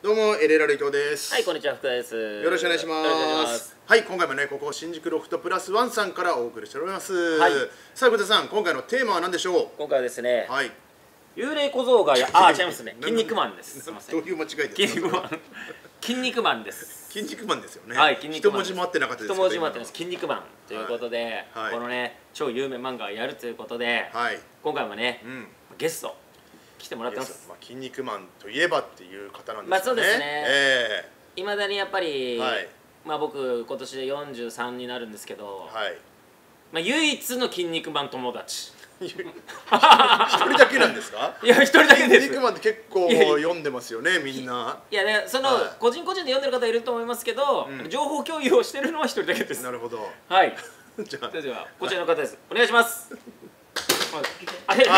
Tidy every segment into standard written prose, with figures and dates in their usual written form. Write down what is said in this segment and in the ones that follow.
どうもエレラル伊藤です。 はい、こんにちは、福田です。 よろしくお願いします。はい、今回もね、ここ新宿ロフトプラスワンさんからお送りしております。はい。さあ、福田さん、今回のテーマは何でしょう。 今回はですね。 はい。 幽霊小僧が違いますね。筋肉マンです。すみません。 どういう間違いですか。 筋肉マンです。 筋肉マンですよね。 はい、筋肉マン。 一文字も合ってなかったです。 一文字も合ってないです。筋肉マンということで、このね、超有名漫画をやるということで、今回もね、ゲスト。来てもらってます。 筋肉マンといえばっていう方なんですね。 まあそうですね。いまだにやっぱり、まあ僕今年で43になるんですけど、まあ唯一の筋肉マン友達。 一人だけなんですか？ いや一人だけです。 筋肉マンって結構読んでますよね、みんな。 いやね、その個人個人で読んでる方いると思いますけど、情報共有をしてるのは一人だけです。 なるほど。 はい。じゃあこちらの方です。お願いします。お願いし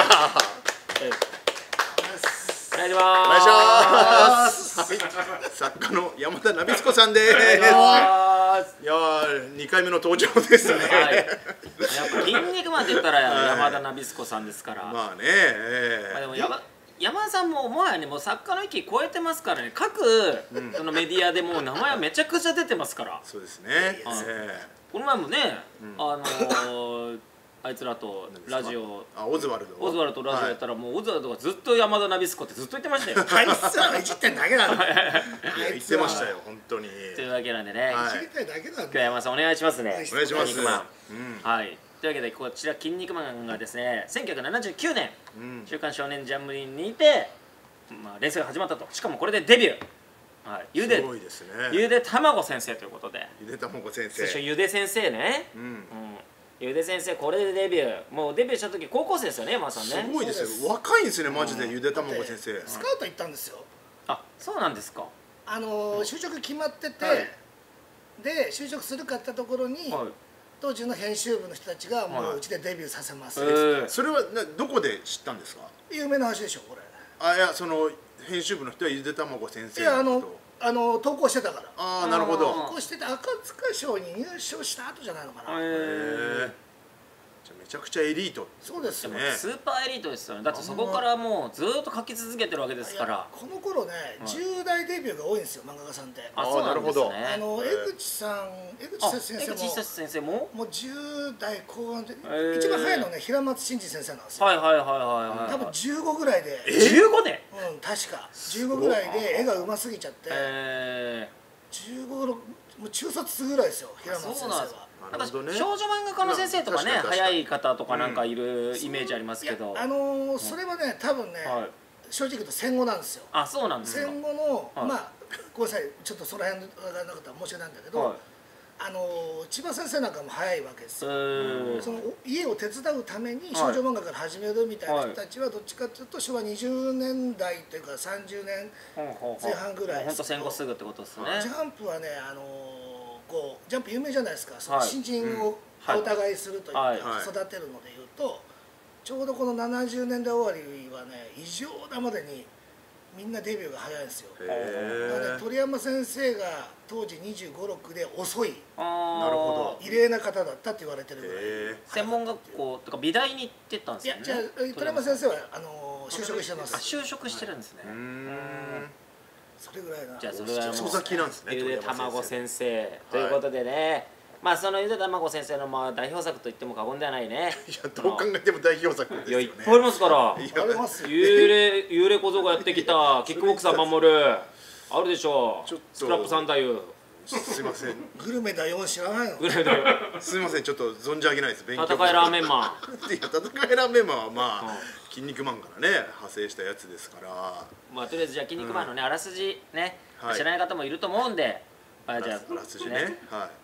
ます。 作家の山田ナビスコさんです。いや2回目の登場ですね。やっぱ筋肉マンって言ったら山田ナビスコさんですから。 まあね。 でも山田さんももはやね、もう作家の域超えてますからね。各そのメディアでもう名前はめちゃくちゃ出てますから。 そうですね。 この前もね、あいつらとラジオ、 オズワルドとラジオやったら、もうオズワルドがずっと山田ナビスコってずっと言ってましたよ。 あいつらがいじってんだけなんだ。 言ってましたよ、本当に。 というわけなんでね、 いじりたいだけなんだ。 山田さんお願いしますね。 お願いします。 筋肉マン。はい。というわけでこちら筋肉マンがですね、1979年週刊少年ジャンプにて連載が始まったと。しかもこれでデビュー。はい。ゆでたまご先生ということで。 ゆでたまご先生。 最初ゆで先生ね。ゆで先生これでデビュー。もうデビューした時高校生ですよね、山田さんね。 すごいですよ。若いんですね、マジでゆでたまご先生。 スカウト行ったんですよ。 あ、そうなんですか。 就職決まってて、で就職するかったところに当時の編集部の人たちがもううちでデビューさせます。 それはどこで知ったんですか？ 有名な話でしょこれ。 いや、その編集部の人はゆでたまご先生。 いや投稿してたから。 ああ、なるほど。 投稿してて赤塚賞に入賞した後じゃないのかな。 じゃめちゃくちゃエリート。 そうですね。 スーパーエリートですよね。だってそこからもうずっと書き続けてるわけですから。 この頃ね、10代デビューが多いんですよ、漫画家さんって。 あ、そうなんですね。 江口先生ももう10代後半で一番早いのね、平松真二先生なんですよ。 はいはいはいはい。 多分15ぐらいで。 15で？ うん、確か15ぐらいで絵がうますぎちゃって。15、もう中卒ぐらいですよ、平松先生は。 少女漫画家の先生とかね、早い方とかなんかいるイメージありますけど、 それはね、多分ね、正直言うと戦後なんですよ。 あ、そうなんですか。 戦後のまあごめんなさい、ちょっとその辺がなかったら申し訳ないんだけど、千葉先生なんかも早いわけですよ。その家を手伝うために少女漫画から始めるみたいな人たちはどっちかというと昭和20年代というか30年前半ぐらいです。 本当戦後すぐってことですね。 ジャンプはね、ジャンプ有名じゃないですか。新人をお互いするというか育てるのでいうと、ちょうどこの70年代終わりはね、異常なまでにみんなデビューが早いんですよ。だからね、鳥山先生が当時25、6で遅い、 なるほど、 異例な方だったって言われてるぐらい。 専門学校とか美大に行ってたんですよね。 いや、じゃあ鳥山先生は就職してます。 就職してるんですね。 それぐらいな。 じゃあそれはもう遅咲きなんですね。 ゆでたまご先生ということでね、まあそのゆでたまご先生の代表作と言っても過言ではないね。 いや、どう考えても代表作ですよね。 いや、いっぱいありますから。幽霊小僧がやってきたキックボクサー守るあるでしょう。スクラップ三太夫。 すいません。 グルメだよ、知らないの。 グルメだよ。 すいません、ちょっと存じ上げないです。 戦いラーメンマン。 いや、戦いラーメンマンはまあ筋肉マンからね派生したやつですから。 まあとりあえずじゃあ筋肉マンのねあらすじね知らない方もいると思うんで、じゃああらすじね。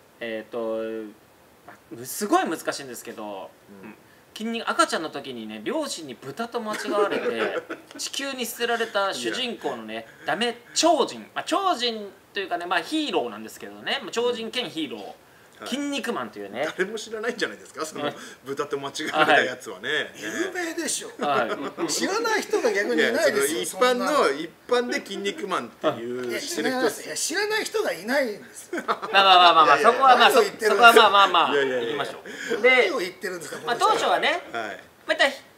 すごい難しいんですけど、赤ちゃんの時にね、両親に豚と間違われて地球に捨てられた主人公のね、ダメ超人、超人というかね、ヒーローなんですけどね、超人兼ヒーロー、筋肉マンというね。 誰も知らないんじゃないですか、その豚と間違われたやつはね。 有名でしょ。知らない人が逆にいないですよ。 一般で筋肉マンっていう知らない人がいないんです。 まあそこはまあまあ言いましょう。で、当初はね、また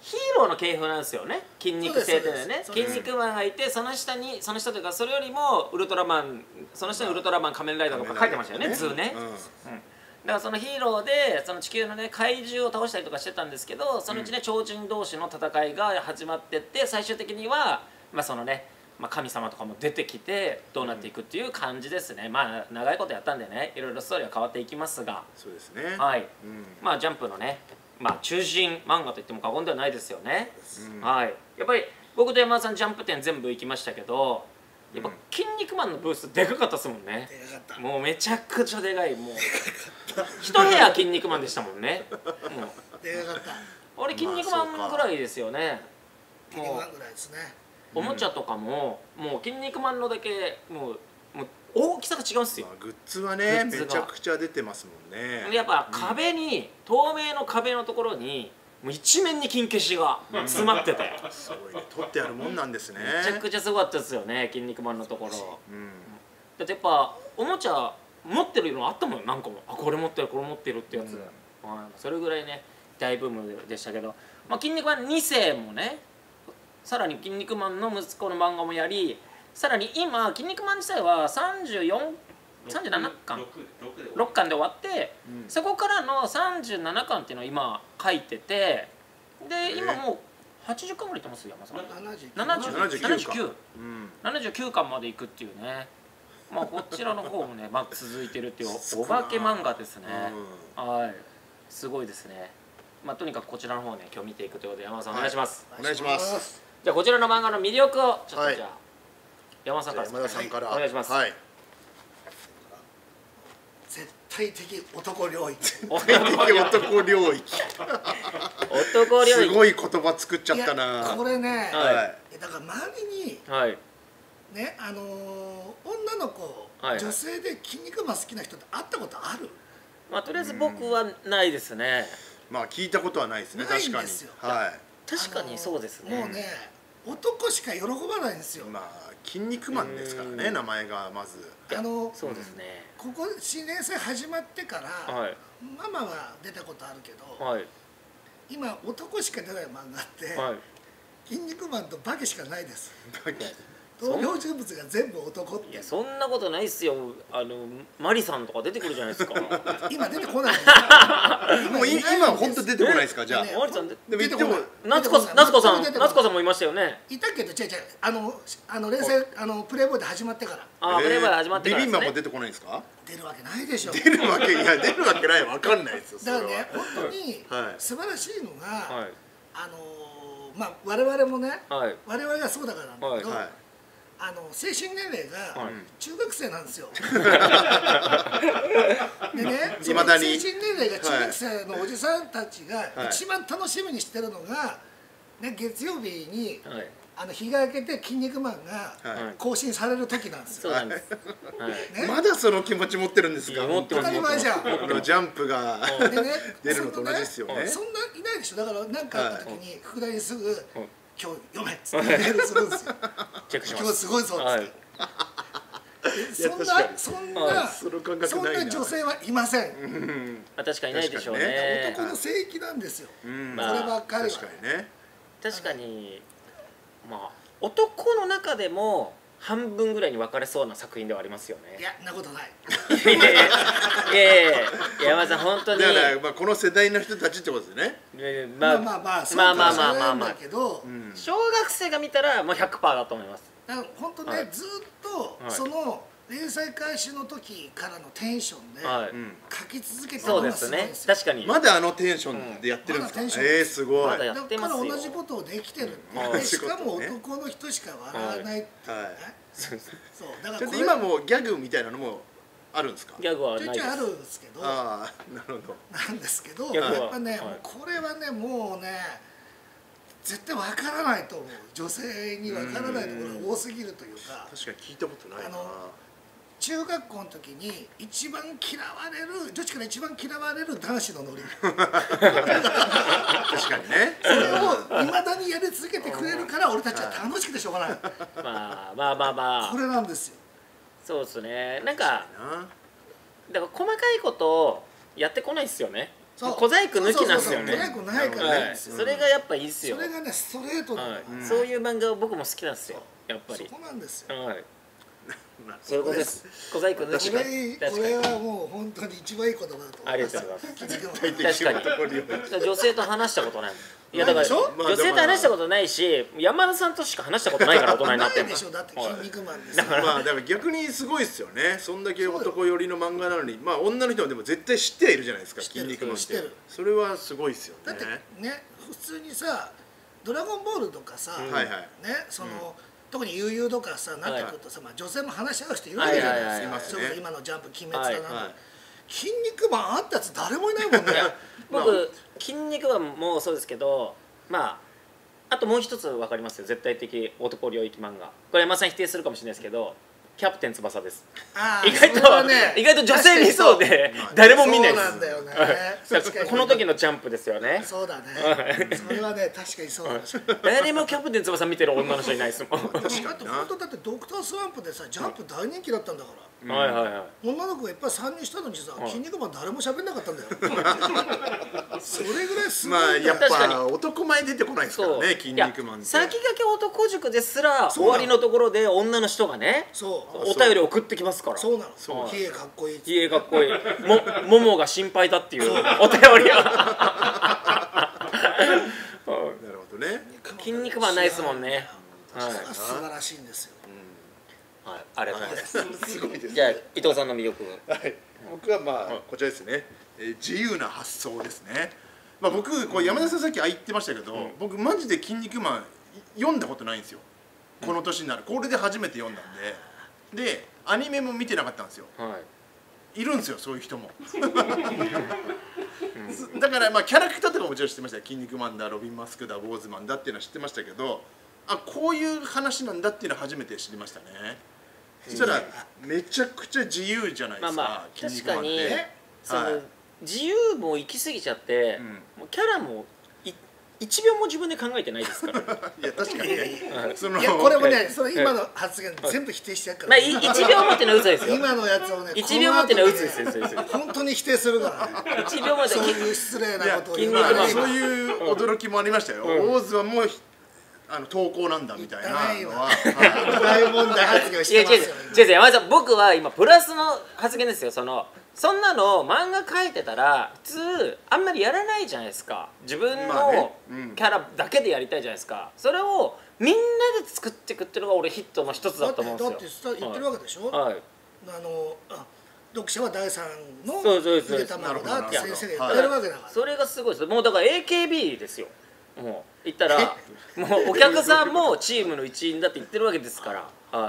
ヒーローの系譜なんですよね。筋肉性ってね、 そうです筋肉マンがいて、その下というかそれよりもウルトラマン、その下にウルトラマン、仮面ライダーとか書いてましたよね、図ね。だからそのヒーローでその地球のね怪獣を倒したりとかしてたんですけど、そのうちね超人同士の戦いが始まってって、最終的にはまあそのね、まあ、神様とかも出てきてどうなっていくっていう感じですね。まあ長いことやったんでね、いろいろストーリーは変わっていきますが、 そうですね。 はい、まあジャンプのね、まあ中心漫画と言っても過言ではないですよね。はい、やっぱり僕と山田さんジャンプ展全部行きましたけど、やっぱ「筋肉マン」のブースでかかったですもんね。もうめちゃくちゃでかい、もう一部屋筋肉マンでしたもんね。もうでかかった。 俺筋肉マンぐらいですよね。 筋肉マンぐらいですね。 おもちゃとかももう筋肉マンのだけもう大きさが違うんですよ。 グッズはねめちゃくちゃ出てますもんね。 やっぱ壁に、透明の壁のところにもう一面に金消しが詰まってて、 すごいね、取ってあるもんなんですね。 めちゃくちゃすごかったですよね、筋肉マンのところ。だってやっぱおもちゃ持ってるのあったもん、何個も。あ、これ持ってるこれ持ってるってやつ、それぐらいね大ブームでしたけど、まあ、筋肉マン2世もね、さらに筋肉マンの息子の漫画もやり、さらに今筋肉マン自体は37巻6巻で終わって、そこからの37巻っていうのを今書いてて、で今もう80巻ぐらいいってます。山さん79巻までいくっていうね。まあこちらの方もね、まあ、続いてるっていうお化け漫画ですね。はい、すごいですね。まあとにかくこちらの方ね今日見ていくということで、山田さんお願いします。 お願いします。 じゃあこちらの漫画の魅力をちょっとじゃあ山田さんからお願いします。 絶対的男領域。 男領域。すごい言葉作っちゃったな。 これね、だから周りにね、女の子、女性で筋肉マン好きな人って会ったことある？ まあとりあえず僕はないですね。 まあ聞いたことはないですね。確かに。 確かにそうですね。 もうね、男しか喜ばないんですよ。 まあ筋肉マンですからね、名前がまず。 そうですね。 ここ新連載始まってから、ママは出たことあるけど、今男しか出ない漫画って筋肉マンとバケしかないです。登場人物が全部男って。 いやそんなことないっすよ。マリさんとか出てくるじゃないですか。 今出てこない。 もう今本当出てこないですか。じゃあマリさんでも言っても夏子さんもいましたよね。 いたけど違う連載プレイボーイで始まってから。 プレイボーイ始まってから。 ビビンバも出てこないんですか。 出るわけないでしょ。 出るわけないわかんないですよ。 だからね本当に素晴らしいのがまあ我々もね我々がそうだからなんだけど。精神年齢が中学生なんですよ。でね、その精神年齢が中学生のおじさんたちが一番楽しみにしてるのが、ね、月曜日に日が明けて「筋肉マン」が更新される時なんですよ。 まだその気持ち持ってるんですか。 持ってます。 当たり前じゃん。 ジャンプが出るのと同じですよね。 そんないないでしょ。だから何かあった時に福田にすぐ今日読めっつってメールするんですよ。今日すごいぞっつって。そんな女性はいません。 確かにないでしょうね。 男の聖域なんですよ。こればっかりは。 確かにまあ男の中でも半分ぐらいに分かれそうな作品ではありますよね。 いや、なことない。 山田さん本当に。 だからこの世代の人たちってことですね。 まあそうかもしれないんだけど、 小学生が見たらもう 100% だと思います。 本当ね、ずっとその連載開始の時からのテンションで書き続けてるのがすごいんですよ。 確かに。 まだテンションでやってるんですか。すごい。 だから同じことをできてる。しかも男の人しか笑わないっていうね。そうだから今もギャグみたいなのもあるんですか。 ギャグはないです。 ちょいちょいあるんですけど。 なるほど。 なんですけど、やっぱね、これはねもうね絶対わからないと思う。女性にわからないところが多すぎるというか。 確かに聞いたことないな。 中学校の時に一番嫌われる女子から一番嫌われる男子のノリ。確かにね。 それをいまだにやり続けてくれるから俺たちは楽しくてしょうがない。 まあこれなんですよ。 そうですね。なんかだから細かいことをやってこないですよね。 小細工抜きなんですよね。 小細工ないからね。 それがやっぱいいっすよ。 それがねストレートなの。 そういう漫画僕も好きなんですよ。やっぱり。 そこなんですよ。 はい。そういうことです。小細工抜き。 これはもう本当に一番いい言葉だと思います。 ありがとうございます。 確かに。女性と話したことない。いやだから女性と話したことないし、山田さんとしか話したことないから大人になってる。 ないでしょ、だって筋肉マンです。 だから逆にすごいですよね。そんだけ男寄りの漫画なのに、まあ女の人はでも絶対知ってはいるじゃないですか。筋肉マンって。それはすごいですよね。 だってね、普通にさ、ドラゴンボールとかさ、ね、その特に悠々とかさなってくるとさ、女性も話し合う人いるわけじゃないですか。今のジャンプ鬼滅だな。筋肉マンあったやつ誰もいないもんね。 僕筋肉マンもそうですけど、まああともう一つ分かりますよ、絶対的男領域漫画。これ山田さん否定するかもしれないですけど、キャプテン翼です。意外と女性にそうで誰も見ないです。 そうなんだよね。 この時のジャンプですよね。 そうだね。それはね確かにそうだし。 誰もキャプテン翼見てる女の人いないですもん。 だって本当だってドクタースランプでさジャンプ大人気だったんだから。 はいはいはい。 女の子がいっぱい参入したのにさ、筋肉マン誰も喋んなかったんだよ。それぐらいすごい。 まあやっぱ男前出てこないですからね、筋肉マンって。 先駆け男塾ですら終わりのところで女の人がね、お便り送ってきますから。 そうなの。ひえかっこいい。 ひえかっこいい。ももが心配だっていうお便りが。 なるほどね。 筋肉マンないですもんね。 素晴らしいんですよ。 はい、ありがとうございます。 すごいです。 じゃあ伊藤さんの魅力。 はい。僕はまあこちらですね。自由な発想ですね。まあ僕これ山田さんさっき言ってましたけど、僕マジで筋肉マン読んだことないんですよ。この年になる。これで初めて読んだんで。でアニメも見てなかったんですよ。いるんですよそういう人も。だからまあキャラクターとかもちろん知ってましたよ。筋肉マンだ、ロビンマスクだ、ウォーズマンだっていうのは知ってましたけど、あこういう話なんだっていうのは初めて知りましたね。そしたらめちゃくちゃ自由じゃないですか。 確かにその自由も行き過ぎちゃって、もうキャラも1秒も自分で考えてないですから。いや確かにね。 いやこれもね、その今の発言全部否定してやるから。 まあ1秒もってのは嘘ですよ。 今のやつをね、 1秒もってのは嘘ですよ。 本当に否定するからね。 1秒もってそういう失礼なことを言う。 そういう驚きもありましたよ。オーズはもう投稿なんだみたいなのは大問題発言をしてますよ。 違う山田さん、僕は今プラスの発言ですよ。そんなの漫画描いてたら普通あんまりやらないじゃないですか。自分のキャラだけでやりたいじゃないですか。それをみんなで作っていくっていうのが俺ヒットの一つだと思うんですよ。 だって言ってるわけでしょ。読者は第三のゆで卵だって先生が言ってるわけだから。 それがすごいです。もうだから AKB ですよ。もう言ったらもうお客さんもチームの一員だって言ってるわけですから。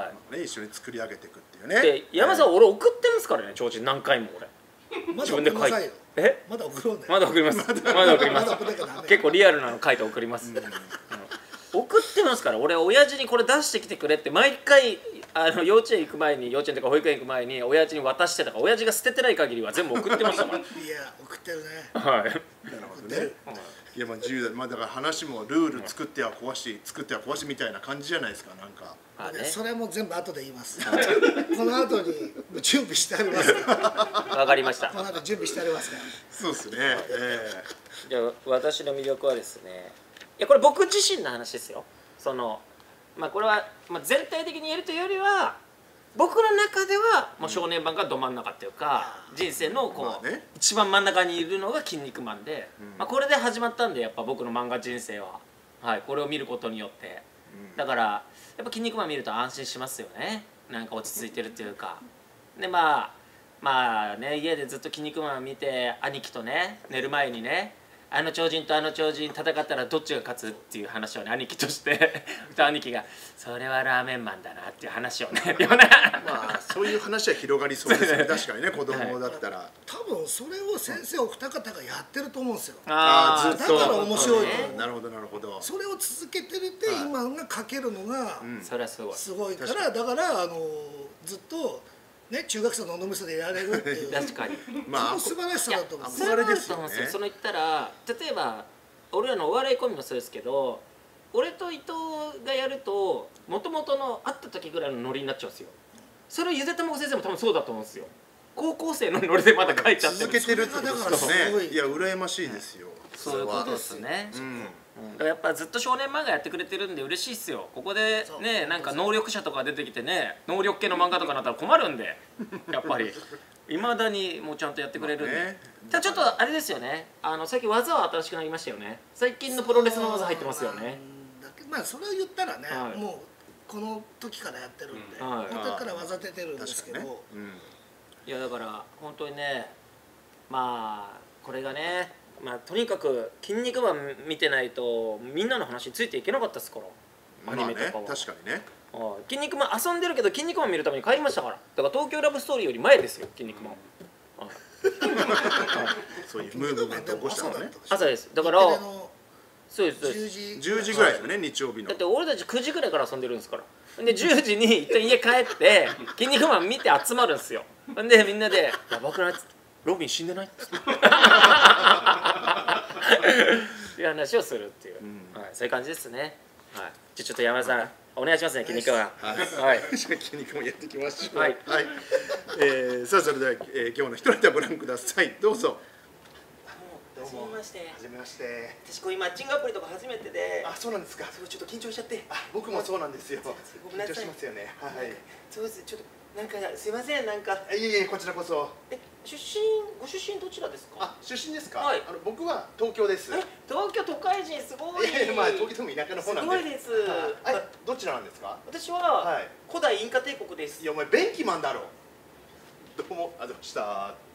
一緒に作り上げていくっていうね。 で山田さん俺送ってますからね、提灯何回も俺。 自分で書いて。まだ送ろうね。 まだ送ります。まだ送ります。結構リアルなの書いて送ります。送ってますから俺。親父にこれ出してきてくれって毎回幼稚園行く前に、幼稚園とか保育園行く前に親父に渡してたから、親父が捨ててない限りは全部送ってましたから。いや送ってるね。 はい。なるほどね。いやまあ自由だ。まあだから話もルール作っては壊し、作っては壊しみたいな感じじゃないですか。なんか。 それはもう全部後で言います。この後に準備してありますから。 わかりました。 この後準備してありますから。 そうですね。 じゃあ私の魅力はですね、いやこれ僕自身の話ですよ。まあこれは全体的に言えるというよりは、僕の中ではもう少年版がど真ん中っていうか、人生の一番真ん中にいるのが筋肉マンで、これで始まったんで、やっぱ僕の漫画人生は、これを見ることによって、だからやっぱ筋肉マン見ると安心しますよね。なんか落ち着いてるっていうか。でまあね、家でずっと筋肉マン見て、兄貴とね寝る前にね、あの超人とあの超人戦ったらどっちが勝つっていう話をね兄貴として兄貴が「それはラーメンマンだな」っていう話をね。 まあそういう話は広がりそうですね。確かにね、子供だったら。 多分それを先生お二方がやってると思うんですよ。だから面白い。 なるほどなるほど。 それを続けてるって今が書けるのがそれはすごいから、だからずっと。ね、中学生の脳みそでやれるっていう確かにまあ素晴らしさだと思う。 それはあると思うんですよ。その言ったら例えば俺らのお笑いコンビもそうですけど、俺と伊藤がやるともともとの会った時ぐらいのノリになっちゃうんですよ。それをゆでたまご先生も多分そうだと思うんですよ。 高校生のノリでまだ書いちゃってる。 続けてるってことですだからすごね。 いいや羨ましいですよ。 そういうことですね。 うんだからやっぱずっと少年漫画やってくれてるんで嬉しいっすよ。ここでねなんか能力者とか出てきてね能力系の漫画とかなったら困るんでやっぱりいまだにもうちゃんとやってくれるんで、 ね、 ただちょっとあれですよね、最近技は新しくなりましたよね。最近のプロレスの技入ってますよね。 まあそれを言ったらね、 はい、 もうこの時からやってるんで、 はい、 この時から技出てるんですけど、 ね、 いやだから本当にねまあこれがねまあとにかく「筋肉マン」見てないとみんなの話についていけなかったですからアニメとかは、 まあね、確かにね。 筋肉マン遊んでるけど筋肉マン見るために帰りましたから。だから東京ラブストーリーより前ですよ筋肉マン、 そういうムーブメントを起こしたのね。 朝です。だからそうです 10時ぐらいですよね、日曜日の。 だって俺たち9時ぐらいから遊んでるんですから。で10時に一旦家帰って「筋肉マン」見て集まるんですよ。でみんなで「やばくない?」っつって「ロビン死んでない?」っつっていう話をするっていう、はい、そういう感じですね。はい、じゃあちょっと山田さんお願いしますね、筋肉マン。 はい、筋肉マンやっていきましょう。 はい、 さあそれでは、今日の一ネタご覧ください。どうぞ。 はじめまして。 はじめまして。 私こういうマッチングアプリとか初めてで。 あ、そうなんですか。 そうちょっと緊張しちゃって。 あ、僕もそうなんですよ。 ごめんなさい。 緊張しますよね。はい。 そうです。ちょっとなんかすいませんなんか。 いえいえこちらこそ。 ご出身どちらですか。 あ、出身ですか。 はい。 僕は東京です。 東京都会人すごい。 まあ東京でも田舎の方なんで。 すごいです。 どちらなんですか。 私は古代インカ帝国です。 いやお前ベンキマンだろ。どうもありがとうございました。